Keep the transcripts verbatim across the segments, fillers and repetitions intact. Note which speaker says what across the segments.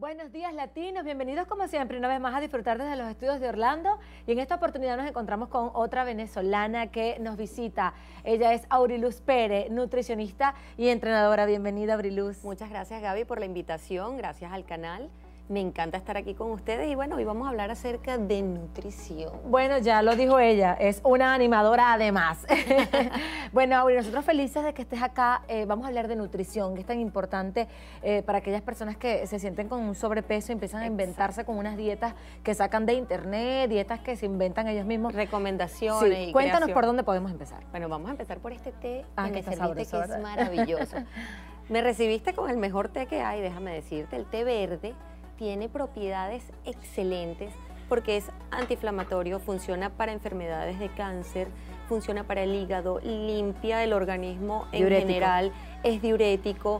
Speaker 1: Buenos días, latinos. Bienvenidos como siempre una vez más a disfrutar desde los estudios de Orlando. Y en esta oportunidad nos encontramos con otra venezolana que nos visita. Ella es Auriluz Pérez, nutricionista y entrenadora. Bienvenida, Auriluz.
Speaker 2: Muchas gracias, Gaby, por la invitación. Gracias al canal. Me encanta estar aquí con ustedes y bueno, hoy vamos a hablar acerca de nutrición.
Speaker 1: Bueno, ya lo dijo ella, es una animadora además. Bueno, Auri, nosotros felices de que estés acá. Eh, vamos a hablar de nutrición, que es tan importante eh, para aquellas personas que se sienten con un sobrepeso y empiezan a inventarse Exacto. con unas dietas que sacan de internet, dietas que se inventan ellos mismos.
Speaker 2: Recomendaciones
Speaker 1: sí.
Speaker 2: y
Speaker 1: Cuéntanos
Speaker 2: creación.
Speaker 1: por dónde podemos empezar.
Speaker 2: Bueno, vamos a empezar por este té
Speaker 1: ah,
Speaker 2: que
Speaker 1: que
Speaker 2: me serviste,
Speaker 1: sabroso,
Speaker 2: que es
Speaker 1: ¿verdad?
Speaker 2: maravilloso. Me recibiste con el mejor té que hay, déjame decirte, el té verde. Tiene propiedades excelentes porque es antiinflamatorio, funciona para enfermedades de cáncer, funciona para el hígado, limpia el organismo en
Speaker 1: diurético.
Speaker 2: general, es diurético,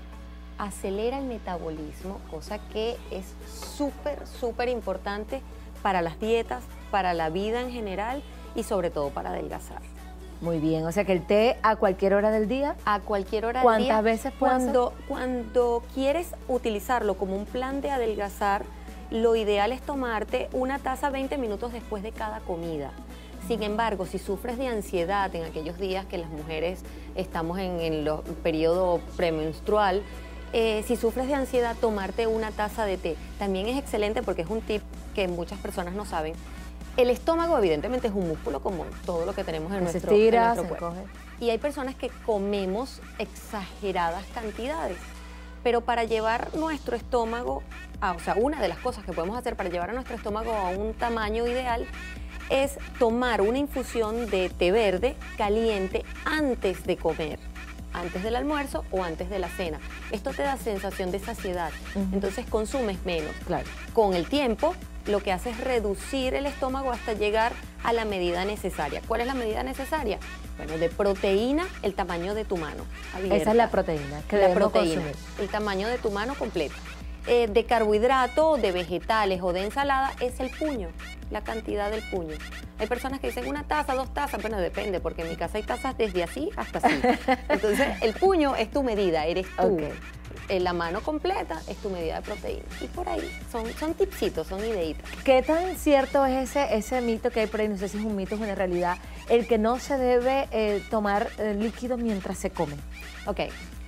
Speaker 2: acelera el metabolismo, cosa que es súper, súper importante para las dietas, para la vida en general y sobre todo para adelgazar.
Speaker 1: Muy bien, o sea que el té a cualquier hora del día.
Speaker 2: A cualquier hora del día.
Speaker 1: ¿Cuántas veces puedes
Speaker 2: cuando, cuando quieres utilizarlo como un plan de adelgazar, lo ideal es tomarte una taza veinte minutos después de cada comida. Sin embargo, si sufres de ansiedad en aquellos días que las mujeres estamos en el periodo premenstrual, eh, si sufres de ansiedad, tomarte una taza de té. También es excelente porque es un tip que muchas personas no saben. El estómago evidentemente es un músculo como todo lo que tenemos en, nuestro,
Speaker 1: se estira,
Speaker 2: en nuestro cuerpo.
Speaker 1: Se
Speaker 2: y hay personas que comemos exageradas cantidades, pero para llevar nuestro estómago, a, o sea, una de las cosas que podemos hacer para llevar a nuestro estómago a un tamaño ideal es tomar una infusión de té verde caliente antes de comer, antes del almuerzo o antes de la cena. Esto te da sensación de saciedad, uh-huh. entonces consumes menos.
Speaker 1: Claro.
Speaker 2: Con el tiempo, lo que hace es reducir el estómago hasta llegar a la medida necesaria. ¿Cuál es la medida necesaria? Bueno, de proteína, el tamaño de tu mano abierta.
Speaker 1: Esa es la proteína que
Speaker 2: la
Speaker 1: debemos
Speaker 2: proteína,
Speaker 1: consumir.
Speaker 2: El tamaño de tu mano completa. Eh, de carbohidrato, de vegetales o de ensalada es el puño, la cantidad del puño. Hay personas que dicen una taza, dos tazas, bueno, depende, porque en mi casa hay tazas desde así hasta así. Entonces, el puño es tu medida, eres tú.
Speaker 1: Okay.
Speaker 2: Eh, la mano completa es tu medida de proteína. Y por ahí, son, son tipsitos, son ideitas.
Speaker 1: ¿Qué tan cierto es ese, ese mito que hay por ahí? No sé si es un mito o una realidad, el que no se debe eh, tomar eh, líquido mientras se come.
Speaker 2: Ok,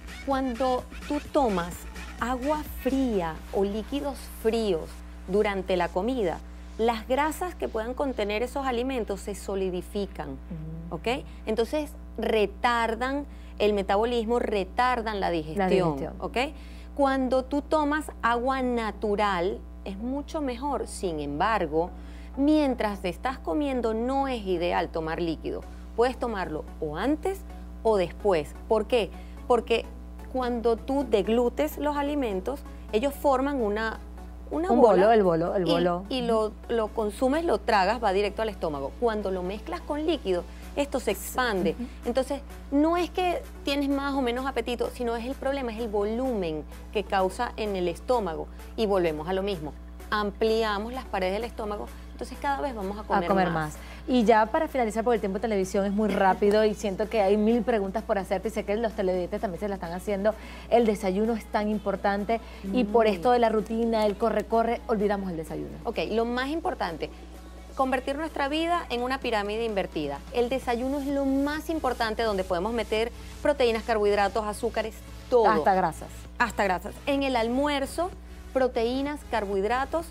Speaker 2: cuando tú tomas agua fría o líquidos fríos durante la comida, las grasas que puedan contener esos alimentos se solidifican, mm. ¿ok? Entonces retardan el metabolismo, retardan la digestión, la digestión, ¿ok? Cuando tú tomas agua natural es mucho mejor, sin embargo, mientras te estás comiendo no es ideal tomar líquido. Puedes tomarlo o antes o después. ¿Por qué? Porque cuando tú deglutes los alimentos, ellos forman una, una
Speaker 1: Un
Speaker 2: bola.
Speaker 1: bolo, el bolo, el bolo.
Speaker 2: Y, y lo, lo consumes, lo tragas, va directo al estómago. Cuando lo mezclas con líquido, esto se expande. Uh-huh. Entonces, no es que tienes más o menos apetito, sino es el problema, es el volumen que causa en el estómago. Y volvemos a lo mismo. Ampliamos las paredes del estómago, entonces cada vez vamos a comer,
Speaker 1: a comer
Speaker 2: más.
Speaker 1: más. Y ya para finalizar, porque el tiempo de televisión es muy rápido y siento que hay mil preguntas por hacerte y sé que los televidentes también se la están haciendo. El desayuno es tan importante y por esto de la rutina, el corre-corre, olvidamos el desayuno.
Speaker 2: Ok, lo más importante, convertir nuestra vida en una pirámide invertida. El desayuno es lo más importante donde podemos meter proteínas, carbohidratos, azúcares, todo.
Speaker 1: Hasta grasas.
Speaker 2: Hasta grasas. En el almuerzo, proteínas, carbohidratos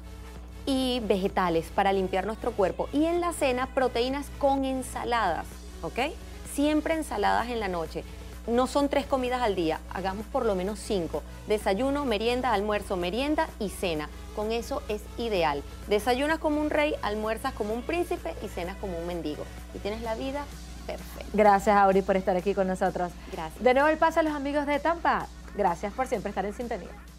Speaker 2: y vegetales para limpiar nuestro cuerpo. Y en la cena, proteínas con ensaladas, ¿ok? Siempre ensaladas en la noche. No son tres comidas al día, hagamos por lo menos cinco. Desayuno, merienda, almuerzo, merienda y cena. Con eso es ideal. Desayunas como un rey, almuerzas como un príncipe y cenas como un mendigo. Y tienes la vida perfecta.
Speaker 1: Gracias, Auri, por estar aquí con nosotros.
Speaker 2: Gracias.
Speaker 1: De nuevo el paso a los amigos de Tampa. Gracias por siempre estar en sintonía.